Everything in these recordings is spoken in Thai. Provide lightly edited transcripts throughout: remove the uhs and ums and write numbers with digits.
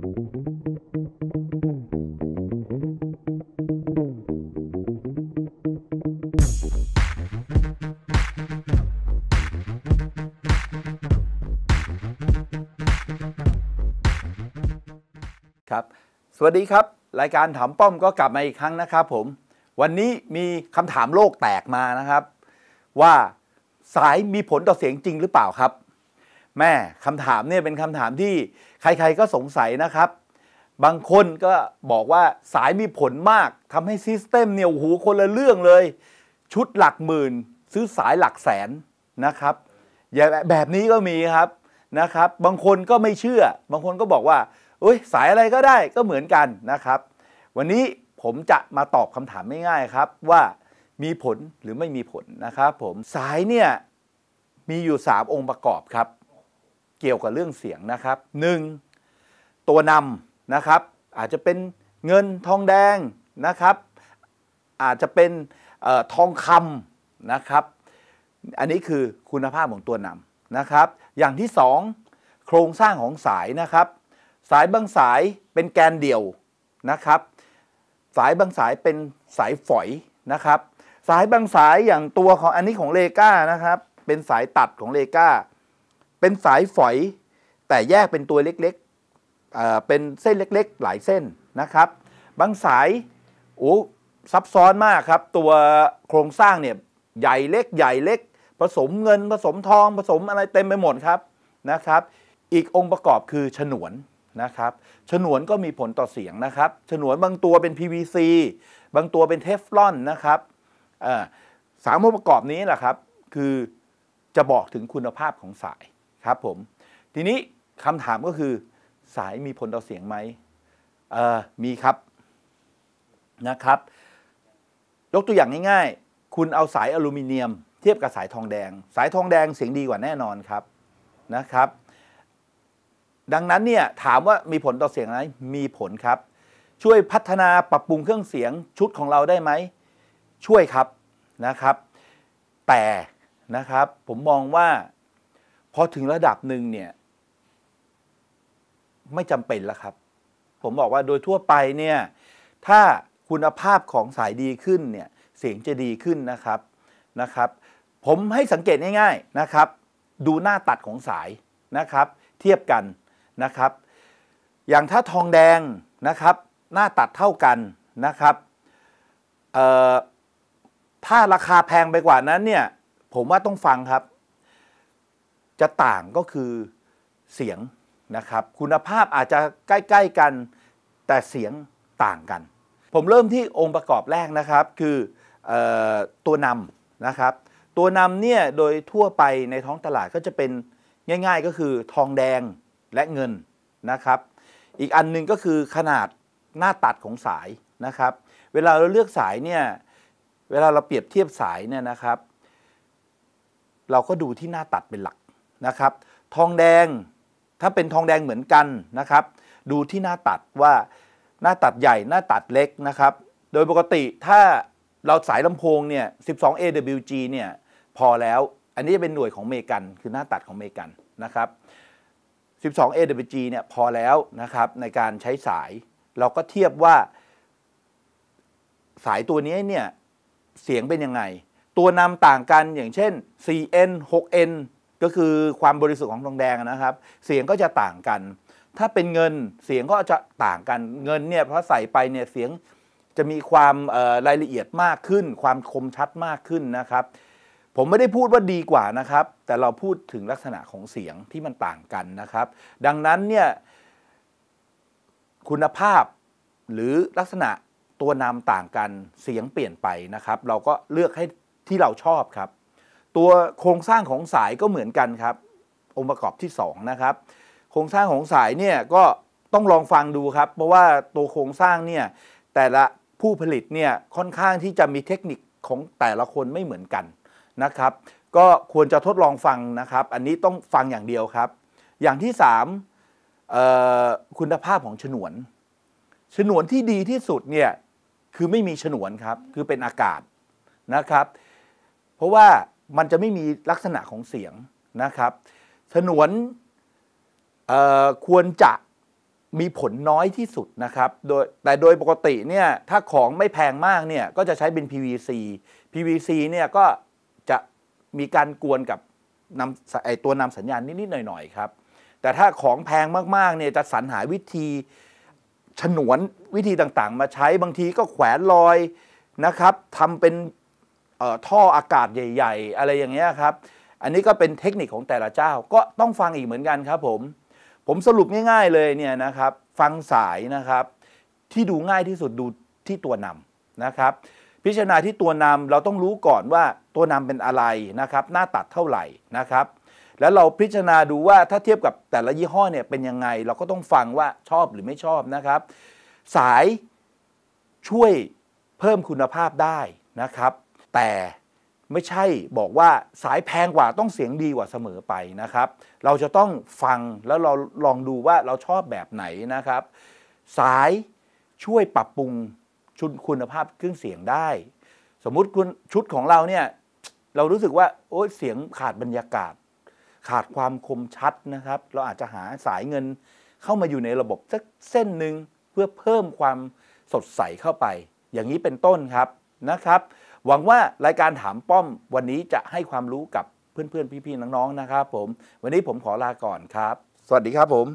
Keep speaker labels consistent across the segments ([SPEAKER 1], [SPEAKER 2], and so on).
[SPEAKER 1] ครับสวัสดีครับรายการถามป้อมก็กลับมาอีกครั้งนะครับผมวันนี้มีคำถามโลกแตกมานะครับว่าสายมีผลต่อเสียงจริงหรือเปล่าครับแม่คำถามเนี่ยเป็นคำถามที่ใครๆก็สงสัยนะครับบางคนก็บอกว่าสายมีผลมากทำให้ซิสเต็มเนี่ยโอ้โหคนละเรื่องเลยชุดหลักหมื่นซื้อสายหลักแสนนะครับแบบนี้ก็มีครับนะครับบางคนก็ไม่เชื่อบางคนก็บอกว่าสายอะไรก็ได้ก็เหมือนกันนะครับวันนี้ผมจะมาตอบคำถามง่ายๆครับว่ามีผลหรือไม่มีผลนะครับผมสายเนี่ยมีอยู่3องค์ประกอบครับเกี่ยวกับเรื่องเสียงนะครับ1ตัวนำนะครับอาจจะเป็นเงินทองแดงนะครับอาจจะเป็นทองคำนะครับอันนี้คือคุณภาพของตัวนำนะครับอย่างที่2โครงสร้างของสายนะครับสายบางสายเป็นแกนเดี่ยวนะครับสายบางสายเป็นสายฝอยนะครับสายบางสายอย่างตัวของอันนี้ของเลก้านะครับเป็นสายตัดของเลก้าเป็นสายฝอยแต่แยกเป็นตัวเล็กๆเป็นเส้นเล็กๆหลายเส้นนะครับบางสายซับซ้อนมากครับตัวโครงสร้างเนี่ยใหญ่เล็กผสมเงินผสมทองผสมอะไรเต็มไปหมดครับนะครับอีกองค์ประกอบคือฉนวนนะครับฉนวนก็มีผลต่อเสียงนะครับฉนวนบางตัวเป็น PVC บางตัวเป็นเทฟลอนนะครับ3องค์ประกอบนี้แหละครับคือจะบอกถึงคุณภาพของสายครับผมทีนี้คำถามก็คือสายมีผลต่อเสียงไหมมีครับนะครับยกตัวอย่างง่ายๆคุณเอาสายอลูมิเนียมเทียบกับสายทองแดงสายทองแดงเสียงดีกว่าแน่นอนครับนะครับดังนั้นเนี่ยถามว่ามีผลต่อเสียงไหมมีผลครับช่วยพัฒนาปรับปรุงเครื่องเสียงชุดของเราได้ไหมช่วยครับนะครับแต่นะครับผมมองว่าพอถึงระดับหนึ่งเนี่ยไม่จำเป็นแล้วครับผมบอกว่าโดยทั่วไปเนี่ยถ้าคุณภาพของสายดีขึ้นเนี่ยเสียงจะดีขึ้นนะครับผมให้สังเกตง่ายๆนะครับดูหน้าตัดของสายนะครับเทียบกันนะครับอย่างถ้าทองแดงนะครับหน้าตัดเท่ากันนะครับถ้าราคาแพงไปกว่านั้นเนี่ยผมว่าต้องฟังครับจะต่างก็คือเสียงนะครับคุณภาพอาจจะใกล้ๆกันแต่เสียงต่างกันผมเริ่มที่องค์ประกอบแรกนะครับคือตัวนำนะครับตัวนำเนี่ยโดยทั่วไปในท้องตลาดก็จะเป็นง่ายๆก็คือทองแดงและเงินนะครับอีกอันนึงก็คือขนาดหน้าตัดของสายนะครับเวลาเราเลือกสายเนี่ยเวลาเราเปรียบเทียบสายเนี่ยนะครับเราก็ดูที่หน้าตัดเป็นหลักนะครับทองแดงถ้าเป็นทองแดงเหมือนกันนะครับดูที่หน้าตัดว่าหน้าตัดใหญ่หน้าตัดเล็กนะครับโดยปกติถ้าเราสายลำโพงเนี่ย12 AWG เนี่ยพอแล้วอันนี้จะเป็นหน่วยของเมกันคือหน้าตัดของเมกันนะครับ12 AWG เนี่ยพอแล้วนะครับในการใช้สายเราก็เทียบว่าสายตัวนี้เนี่ยเสียงเป็นยังไงตัวนำต่างกันอย่างเช่น 4N 6N ก็คือความบริสุทธิ์ของทองแดงนะครับเสียงก็จะต่างกันถ้าเป็นเงินเสียงก็จะต่างกันเงินเนี่ยเพราะใส่ไปเนี่ยเสียงจะมีความรายละเอียดมากขึ้นความคมชัดมากขึ้นนะครับผมไม่ได้พูดว่าดีกว่านะครับแต่เราพูดถึงลักษณะของเสียงที่มันต่างกันนะครับดังนั้นเนี่ยคุณภาพหรือลักษณะตัวนำต่างกันเสียงเปลี่ยนไปนะครับเราก็เลือกให้ที่เราชอบครับตัวโครงสร้างของสายก็เหมือนกันครับองค์ประกอบที่2นะครับโครงสร้างของสายเนี่ยก็ต้องลองฟังดูครับเพราะว่าตัวโครงสร้างเนี่ยแต่ละผู้ผลิตเนี่ยค่อนข้างที่จะมีเทคนิคของแต่ละคนไม่เหมือนกันนะครับก็ควรจะทดลองฟังนะครับอันนี้ต้องฟังอย่างเดียวครับอย่างที่3คุณภาพของฉนวนที่ดีที่สุดเนี่ยคือไม่มีฉนวนครับคือเป็นอากาศนะครับเพราะว่ามันจะไม่มีลักษณะของเสียงนะครับฉนวนควรจะมีผลน้อยที่สุดนะครับแต่โดยปกติเนี่ยถ้าของไม่แพงมากเนี่ยก็จะใช้เป็น PVC เนี่ยก็จะมีการกวนกับตัวนำสัญญาณนิดๆหน่อยๆครับแต่ถ้าของแพงมากๆเนี่ยจะสรรหาวิธีฉนวนวิธีต่างๆมาใช้บางทีก็แขวนลอยนะครับทำเป็นท่ออากาศใหญ่ๆอะไรอย่างเงี้ยครับอันนี้ก็เป็นเทคนิคของแต่ละเจ้าก็ต้องฟังอีกเหมือนกันครับผมสรุปง่ายๆเลยเนี่ยนะครับฟังสายนะครับที่ดูง่ายที่สุดดูที่ตัวนำนะครับพิจารณาที่ตัวนำเราต้องรู้ก่อนว่าตัวนำเป็นอะไรนะครับหน้าตัดเท่าไหร่นะครับแล้วเราพิจารณาดูว่าถ้าเทียบกับแต่ละยี่ห้อเนี่ยเป็นยังไงเราก็ต้องฟังว่าชอบหรือไม่ชอบนะครับสายช่วยเพิ่มคุณภาพได้นะครับแต่ไม่ใช่บอกว่าสายแพงกว่าต้องเสียงดีกว่าเสมอไปนะครับเราจะต้องฟังแล้วเราลองดูว่าเราชอบแบบไหนนะครับสายช่วยปรับปรุงชุดคุณภาพเครื่องเสียงได้สมมุติชุดของเราเนี่ยเรารู้สึกว่าโอ๊ยเสียงขาดบรรยากาศขาดความคมชัดนะครับเราอาจจะหาสายเงินเข้ามาอยู่ในระบบสักเส้นหนึ่งเพื่อเพิ่มความสดใสเข้าไปอย่างนี้เป็นต้นครับนะครับหวังว่ารายการถามป้อมวันนี้จะให้ความรู้กับเพื่อนๆพี่ๆน้องๆนะครับผมวันนี้ผมขอลาก่อนครับสวัสดีครับผม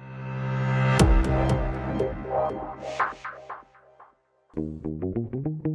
[SPEAKER 2] Thank you.